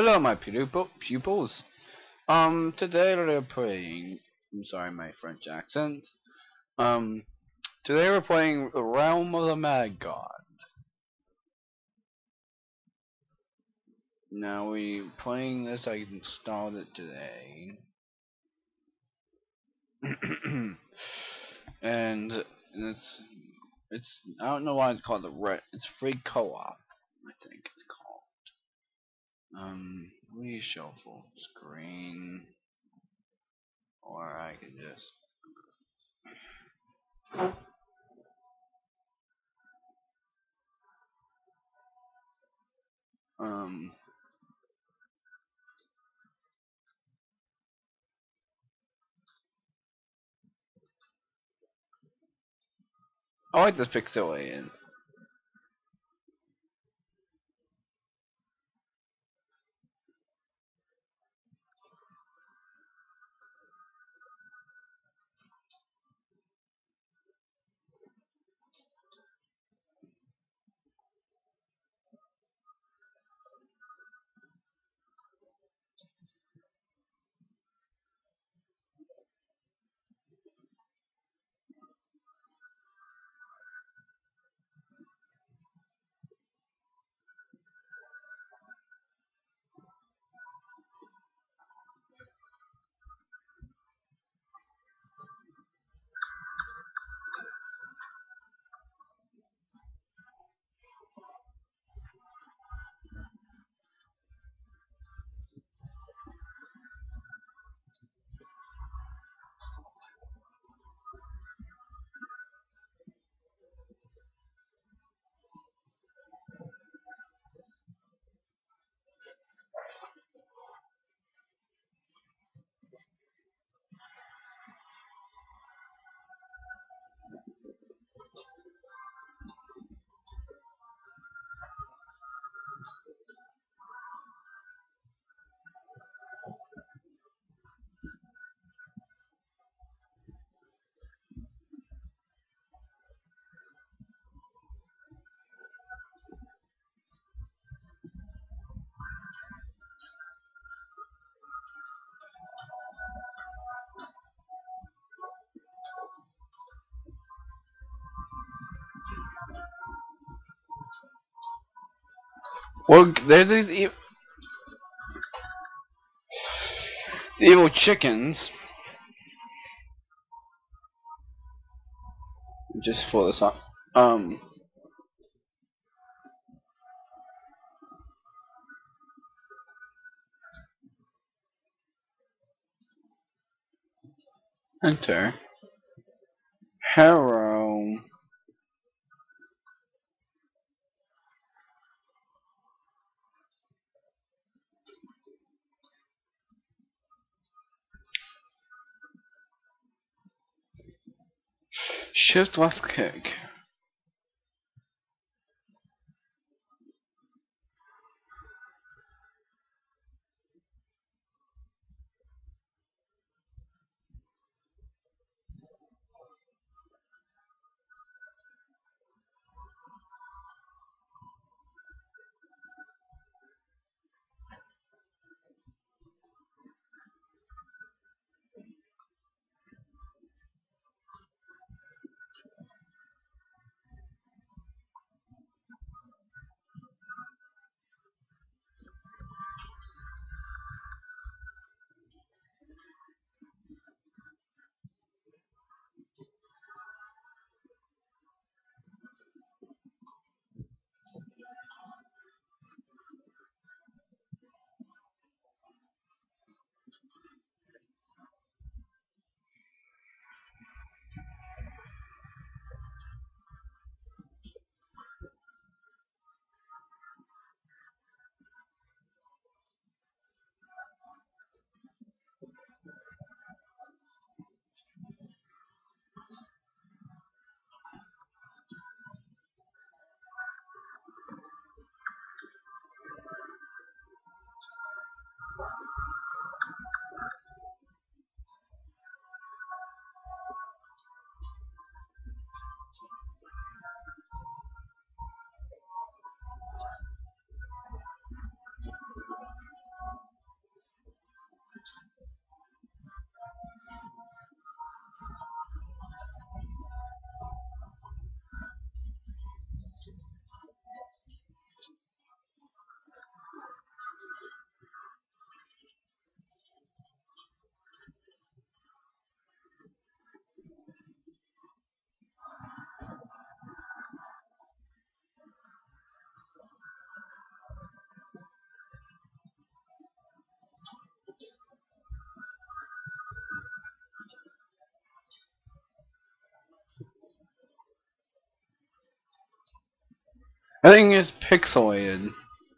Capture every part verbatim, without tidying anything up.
Hello, my pupil pupils. Um, today we're playing. I'm sorry, my French accent. Um, today we're playing the Realm of the Mad God. Now we playing this. I installed it today, and it's it's I don't know why it's called the red. It's free co-op. I think it's called. Um, we show full screen, or I can just. Um, I like this pixelated. Well, there's these e these evil chickens. Just for this up. Um, enter. Hello. Shift left kick. Everything is pixelated.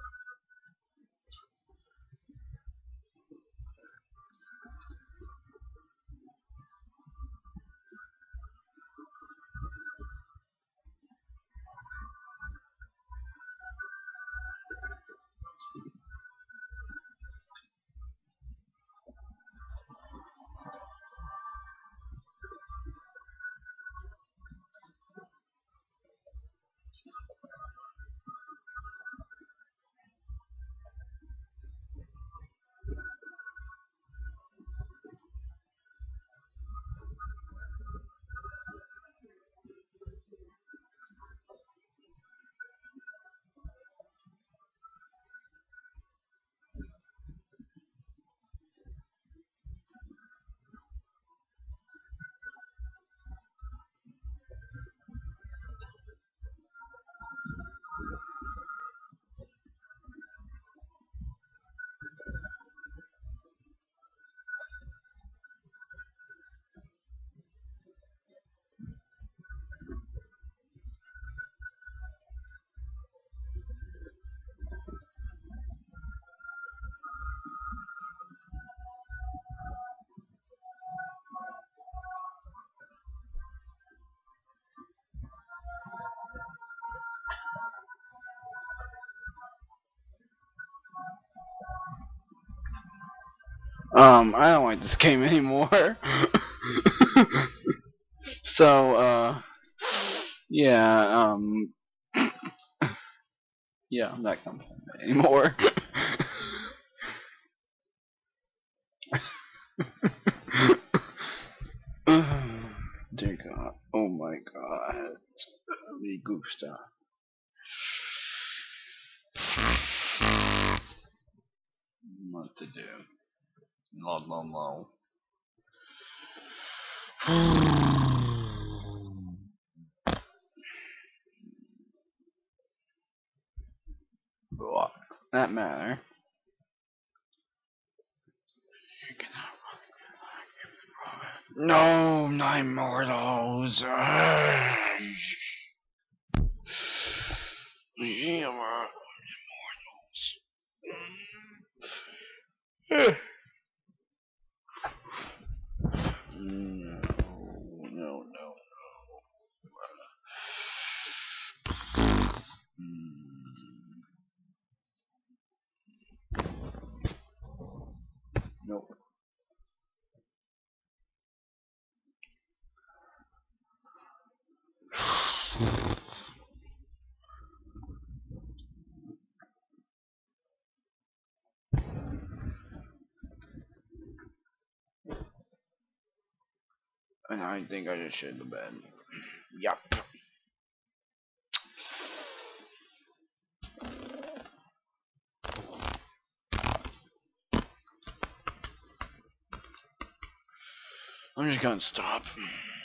Um, I don't like this game anymore. So, uh, yeah, um, yeah, I'm not gonna play it anymore. Dear God, oh my God, me gusta. What to do? No, no, no. What? That matter. No, nine more of those. Yeah, no, no, no. Nope. And I think I just shit the bed. Yup. I'm just gonna stop.